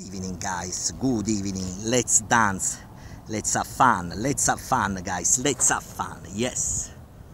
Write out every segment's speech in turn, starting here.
Evening, guys. Good evening. Let's dance. Let's have fun. Let's have fun, guys. Let's have fun. Yes.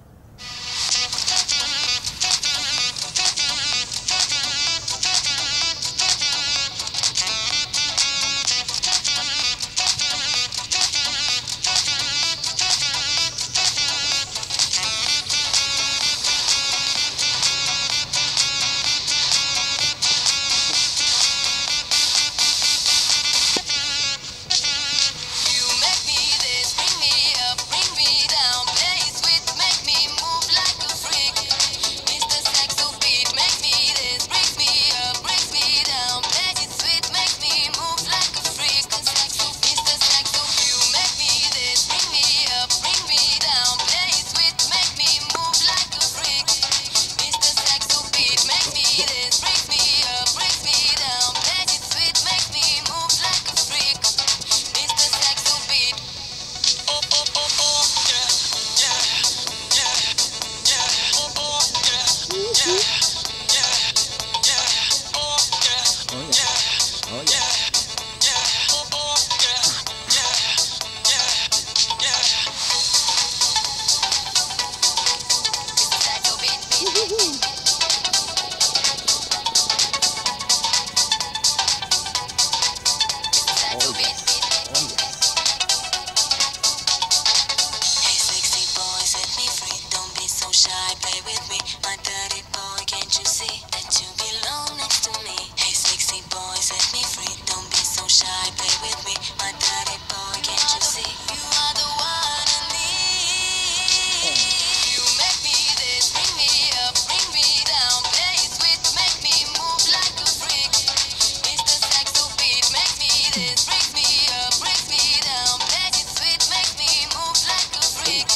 Play with me, my dirty boy, can't you see that you belong next to me? Hey sexy boy, set me free, don't be so shy, play with me, my dirty boy, can't you see? You are the one I need. You make me this, bring me up, bring me down, play it sweet, make me move like a freak. Mr. Saxo beat, make me this, brings me up, brings me down, play it sweet, make me move like a freak.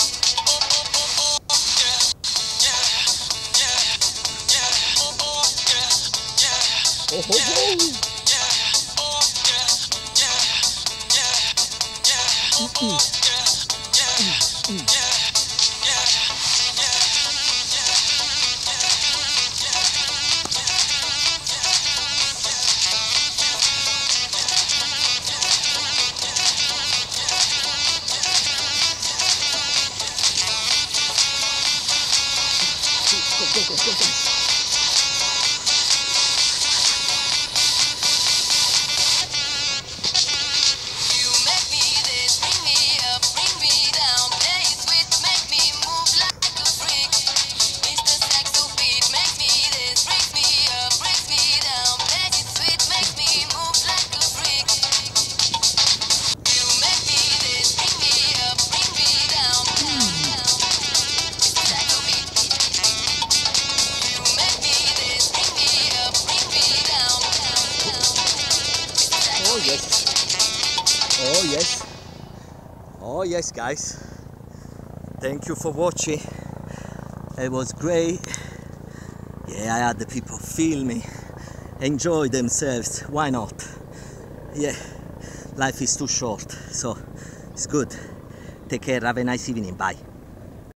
Oh, oh, oh. Go. Oh yes. Oh yes, guys. Thank you for watching. It was great. Yeah, I had the people feel me, enjoy themselves. Why not? Yeah, life is too short, so it's good. Take care. Have a nice evening. Bye.